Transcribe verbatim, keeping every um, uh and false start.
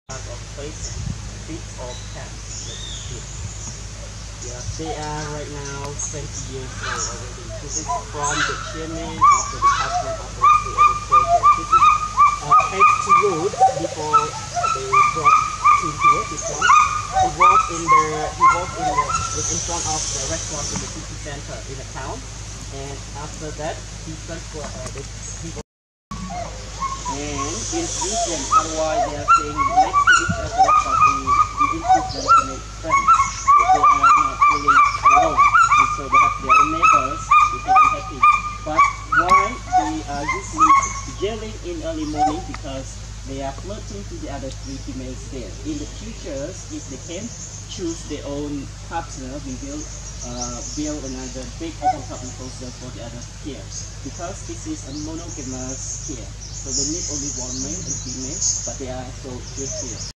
of face, feet of cats. Let's see. Yeah, they are right now twenty years old already. This is from the chairman of the department of the other project. This is uh, H to Road before they brought him here. This one. He was in the he was in the was in front of the restaurant in the city center in the town, and after that he transferred. Uh, the, he was and in region, otherwise they are staying next to each other, but we, we include them to make friends. They are not fully alone, and so they have their own neighbors, which are happy. But why they are usually yelling in early morning? Because they are flirting to the other three females there. In the future, if they can choose their own partner, we will uh, build another big open top enclosure for the other pairs. Because this is a monogamous pair. So they need only one male and female, but they are so good here.